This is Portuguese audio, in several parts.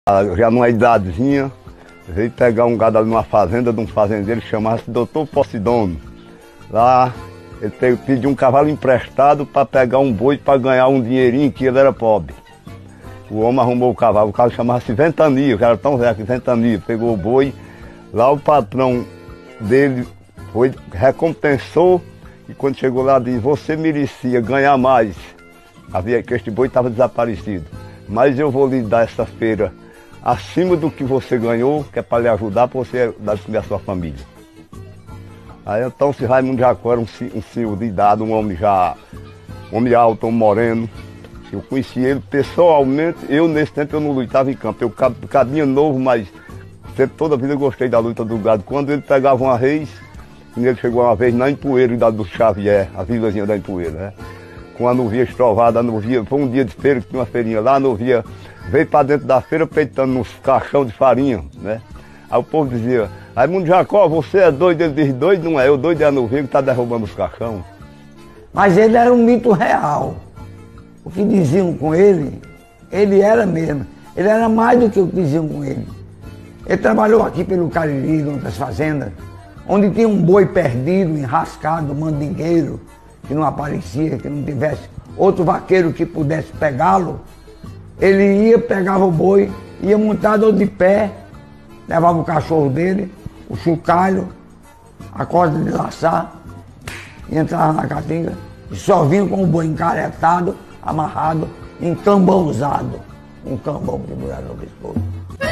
já numa idadezinha, veio pegar um gado ali numa fazenda de um fazendeiro que chamava-se Dr. Posidônio. Lá ele pediu um cavalo emprestado para pegar um boi para ganhar um dinheirinho, que ele era pobre. O homem arrumou o cavalo chamava-se Ventania, que era tão velho que Ventania, pegou o boi. Lá o patrão dele recompensou, e quando chegou lá disse: você merecia ganhar mais. Havia que este boi estava desaparecido, mas eu vou lhe dar essa feira acima do que você ganhou, que é para lhe ajudar, para você dar de comer a sua família. Aí então esse Raimundo Jacó era um senhor de idade, um homem alto, um moreno. Eu conheci ele pessoalmente. Eu nesse tempo eu não lutava em campo, eu cabinha novo, mas sempre, toda a vida eu gostei da luta do gado. Quando ele pegava uma vez, ele chegou uma vez na Empoeira, idade do Xavier, a vilazinha da Empoeira, né? Com a nuvia estrovada, a nuvia, foi um dia de feira, que tinha uma feirinha lá, a nuvia veio para dentro da feira peitando nos caixão de farinha, né? Aí o povo dizia: Raimundo Jacó, você é doido? Ele diz: doido não é, eu doido é a nuvia que está derrubando os caixão. Mas ele era um mito real. O que diziam com ele, ele era mesmo. Ele era mais do que o que diziam com ele. Ele trabalhou aqui pelo Cariri, em outras fazendas, onde tinha um boi perdido, enrascado, mandingueiro, que não aparecia, que não tivesse outro vaqueiro que pudesse pegá-lo. Ele ia, pegava o boi, ia montado de pé, levava o cachorro dele, o chocalho, a corda de laçar, e entrava na caatinga, e só vinha com o boi encaretado, amarrado, encambãozado, um cambão pendurado no pescoço.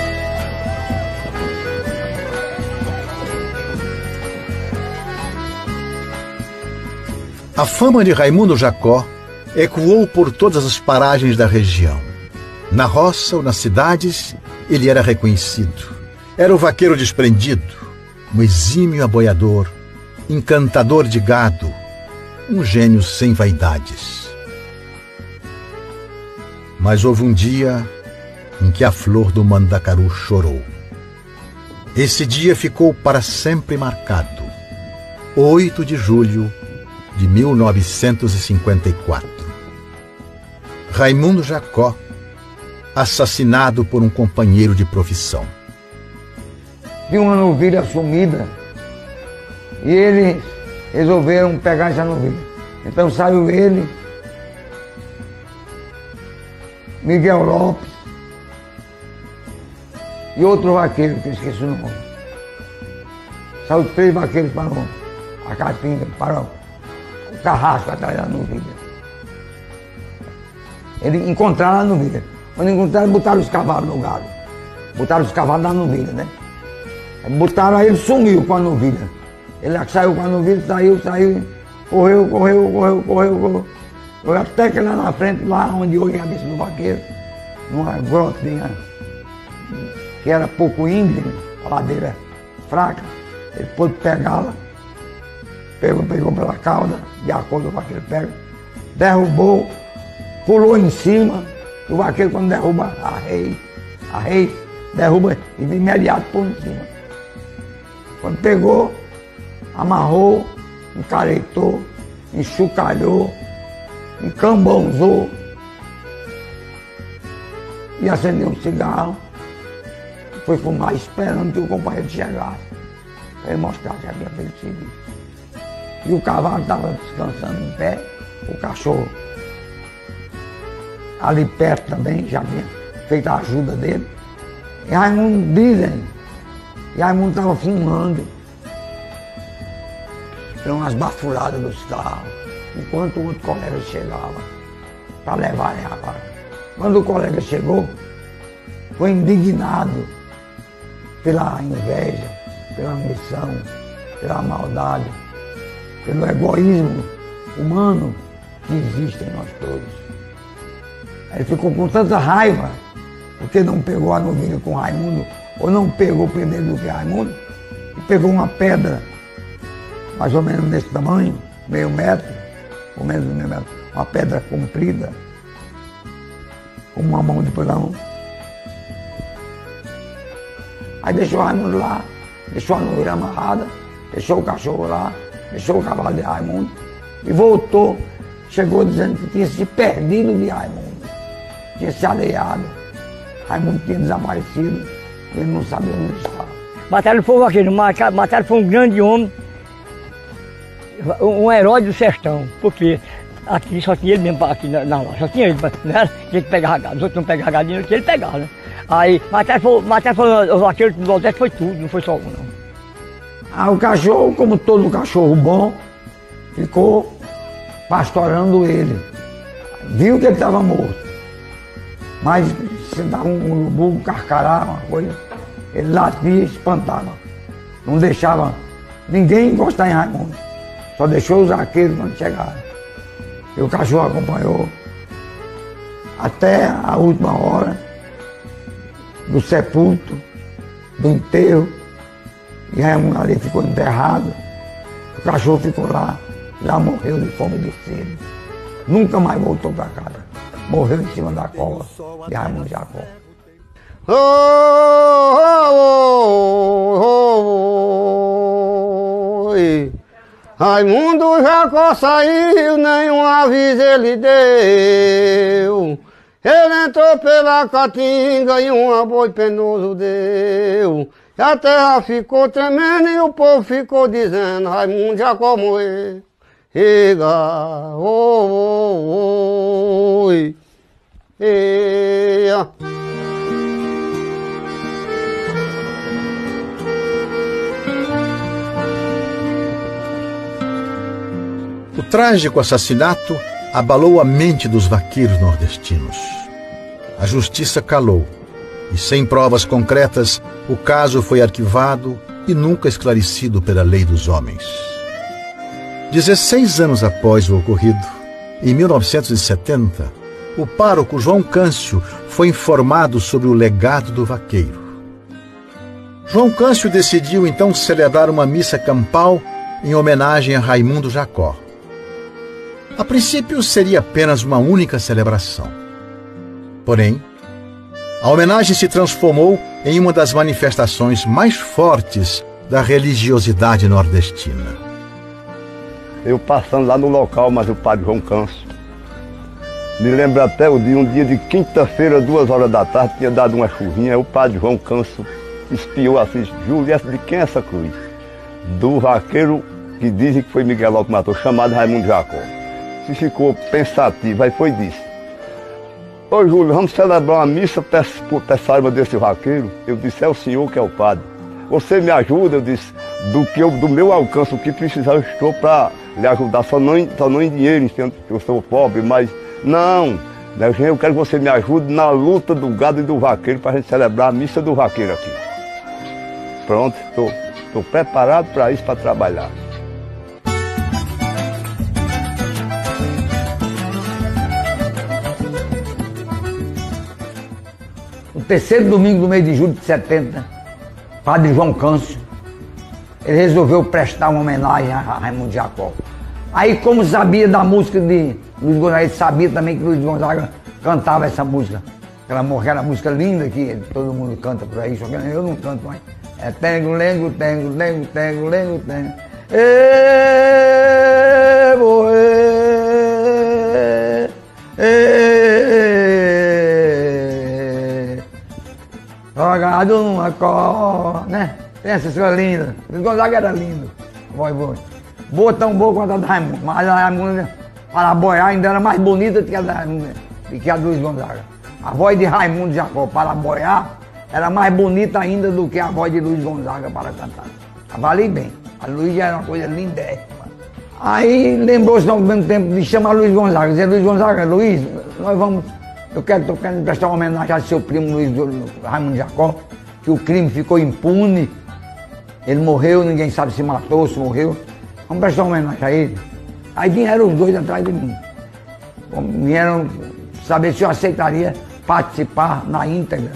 A fama de Raimundo Jacó ecoou por todas as paragens da região. Na roça ou nas cidades, ele era reconhecido. Era o vaqueiro desprendido, um exímio aboiador, encantador de gado, um gênio sem vaidades. Mas houve um dia em que a flor do mandacaru chorou. Esse dia ficou para sempre marcado. 8 de julho de 1954. Raimundo Jacó, assassinado por um companheiro de profissão. Tinha uma novilha sumida e eles resolveram pegar essa novilha. Então saiu ele, Miguel Lopes e outro vaqueiro, que eu esqueci o nome. Saiu 3 vaqueiros para a caatinga, para o carrasco atrás da novilha. Eles encontraram a novilha. Quando encontraram, botaram os cavalos no gado. Botaram os cavalos na novilha, né? Botaram, aí ele sumiu com a novilha. Ele saiu com a novilha, saiu, correu. Até que lá na frente, lá onde hoje é a cabeça do vaqueiro, numa grotinha que era pouco íngreme, a ladeira fraca, ele pôde pegá-la, pegou pela cauda, de acordo com o vaqueiro pega, derrubou, pulou em cima. O vaqueiro, quando derruba a reis, derruba e de imediato pôs em cima. Quando pegou, amarrou, encaretou, enxucalhou, encambãozou e acendeu um cigarro. Foi fumar esperando que o companheiro chegasse, para ele mostrar que havia feito o serviço. E o cavalo estava descansando em pé, o cachorro ali perto também, já tinha feito a ajuda dele. E Raimundo dizem, e Raimundo estava fumando. Deu umas bafuradas dos carros, enquanto o outro colega chegava para levar ele agora. Quando o colega chegou, foi indignado pela inveja, pela ambição, pela maldade, pelo egoísmo humano que existe em nós todos. Ele ficou com tanta raiva, porque não pegou a novilha com Raimundo, ou não pegou primeiro do que Raimundo, e pegou uma pedra, mais ou menos desse tamanho, meio metro, ou menos meio metro, uma pedra comprida, com uma mão de pulão. Aí deixou Raimundo lá, deixou a novilha amarrada, deixou o cachorro lá, deixou o cavalo de Raimundo, e voltou, chegou dizendo que tinha se perdido de Raimundo. Tinha se aliado. Raimundo tinha desaparecido, ele não sabia onde estava. Mataram foi o vaqueiro, mataram foi um grande homem, um herói do sertão, porque aqui só tinha ele mesmo aqui na roça, só tinha ele, não era ele que pegava gado, os outros não pegavam gado, ele pegava, né? Aí mataram foi o vaqueiro do Nordeste, foi tudo, não foi só um, não. O cachorro, como todo cachorro bom, ficou pastorando ele. Viu que ele estava morto. Mas se dava um urubu, um carcará, uma coisa, ele latia e espantava. Não deixava ninguém encostar em Raimundo. Só deixou os vaqueiros quando chegaram. E o cachorro acompanhou até a última hora do sepulto, do enterro. E Raimundo ali ficou enterrado. O cachorro ficou lá, já morreu de fome e de sede. Nunca mais voltou para casa. Morreu em cima da cova de Raimundo Jacó. Oh, oh, oh, oh, oh. Raimundo Jacó saiu, nenhum aviso ele deu. Ele entrou pela caatinga e um boi penoso deu. E a terra ficou tremendo e o povo ficou dizendo: Raimundo Jacó morreu. Ega, oh, oh, oh, eia. O trágico assassinato abalou a mente dos vaqueiros nordestinos. A justiça calou, e sem provas concretas, o caso foi arquivado e nunca esclarecido pela lei dos homens. 16 anos após o ocorrido, em 1970, o pároco João Câncio foi informado sobre o legado do vaqueiro. João Câncio decidiu então celebrar uma missa campal em homenagem a Raimundo Jacó. A princípio seria apenas uma única celebração. Porém, a homenagem se transformou em uma das manifestações mais fortes da religiosidade nordestina. Eu passando lá no local, mas o padre João Câncio. Me lembro até um dia de quinta-feira, 2 horas da tarde, tinha dado uma chuvinha, aí o padre João Câncio espiou assim: Júlio, de quem é essa cruz? Do vaqueiro que dizem que foi Miguel que matou, chamado Raimundo Jacó. Se ficou pensativo, aí foi disso: ô Júlio, vamos celebrar uma missa, peça alma desse vaqueiro. Eu disse: é o senhor que é o padre. Você me ajuda? Eu disse: do meu alcance, o que precisar eu estou para lhe ajudar, só não em dinheiro, entendo que eu sou pobre, mas não, eu quero que você me ajude na luta do gado e do vaqueiro para a gente celebrar a missa do vaqueiro aqui. Pronto, estou preparado para isso, para trabalhar. No terceiro domingo do mês de julho de 70, padre João Câncio, ele resolveu prestar uma homenagem a Raimundo Jacó. Aí, como sabia da música de Luiz Gonzaga, ele sabia também que Luiz Gonzaga cantava essa música. Aquela música linda que todo mundo canta por aí, só que eu não canto mais. É tengo, lengo, tengo, lengo, tengo, lengo, tengo. Ê, boê, jogado numa cor, né? Tem essa coisa linda. Luiz Gonzaga era lindo. Boa, tão boa quanto a da Raimundo. Mas a Raimundo, para boiar, ainda era mais bonita do que a da Raimundo, do que a do Luiz Gonzaga. A voz de Raimundo Jacó para boiar era mais bonita ainda do que a voz de Luiz Gonzaga para cantar. Avali bem. A Luiz era uma coisa lindérrima. Aí lembrou-se ao mesmo tempo de chamar Luiz Gonzaga. Dizer: Luiz Gonzaga, Luiz, nós vamos. Eu quero prestar uma homenagem ao seu primo Luiz Raimundo Jacó, que o crime ficou impune. Ele morreu, ninguém sabe se matou, se morreu. Vamos prestar uma homenagem a ele. Aí vieram os dois atrás de mim. Vieram saber se eu aceitaria participar na íntegra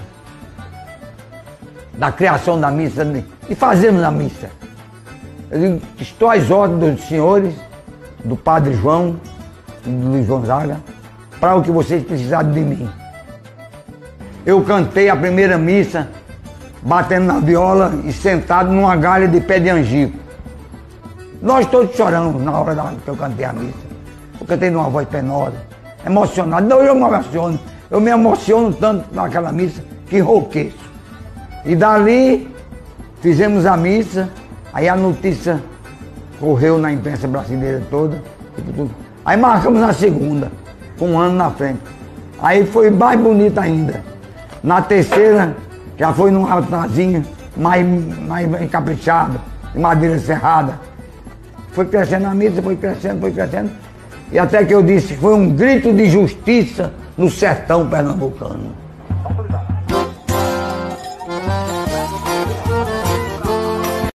da criação da missa e fazermos a missa. Eu digo: estou às ordens dos senhores, do padre João e do Luiz Gonzaga, para o que vocês precisarem de mim. Eu cantei a primeira missa, batendo na viola e sentado numa galha de pé de angico. Nós todos choramos na hora que eu cantei a missa. Eu cantei numa voz penosa, emocionado. Não, eu me emociono tanto naquela missa que enrouqueço. E dali fizemos a missa, aí a notícia correu na imprensa brasileira toda. Aí marcamos na segunda, com um ano na frente. Aí foi mais bonito ainda. Na terceira, já foi num altarzinho mais encaprichado, de madeira serrada. Foi crescendo a missa, foi crescendo. E até que eu disse, foi um grito de justiça no sertão pernambucano.